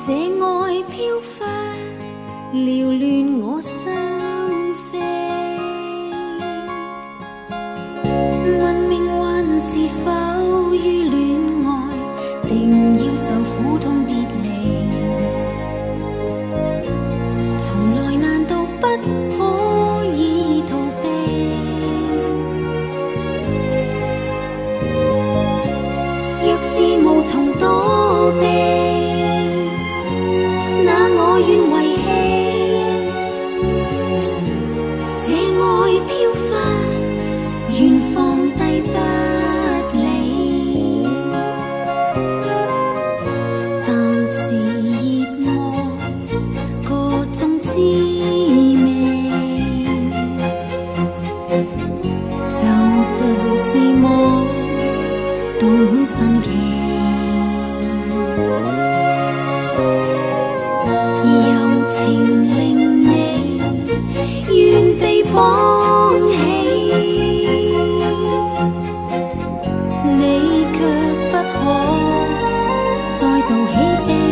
这爱飘忽，撩乱我心扉。问命运是否于恋爱，定要受苦痛别离？从来难道不可以逃避？若是无从躲避，那我愿遗弃。这爱飘忽，愿放低不理。但是热爱个中滋味，就像是梦倒满神奇。柔情令你愿被绑起，你却不可再度起飞。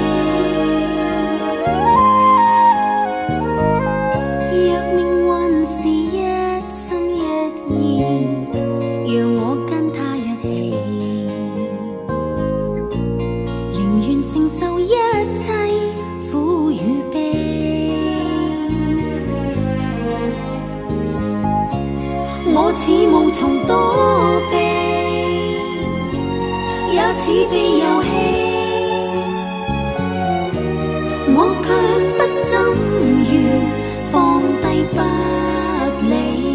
若命运是一心一意，让我跟他一起，宁愿承受一切苦与悲。我似无从躲避，也似被游戏，我却不怎愿放低不理。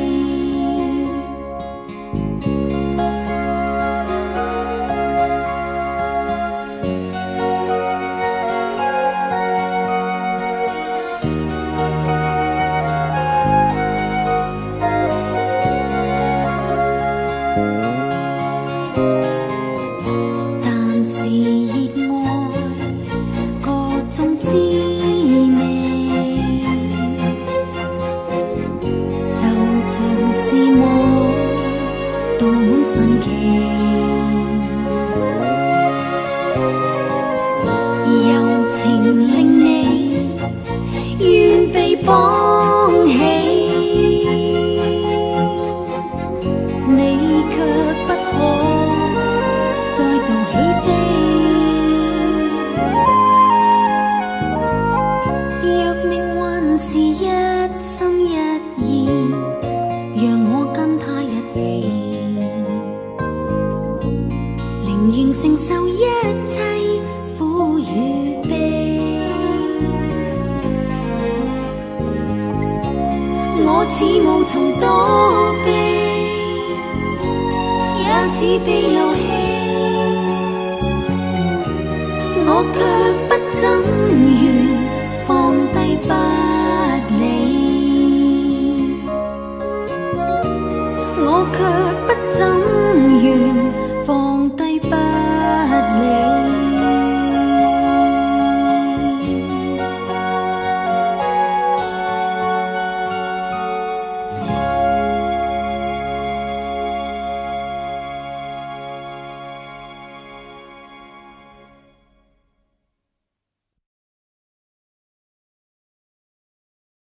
但是热愛個中滋味，就像是夢倒滿神奇。柔情令你願被綁起，你卻不可再度起飛。若命運是一心一意，讓我跟他一起，寧願承受一切苦與悲。我似無從躲避，也似被遊戲，我卻不怎願放低不理，我卻不怎願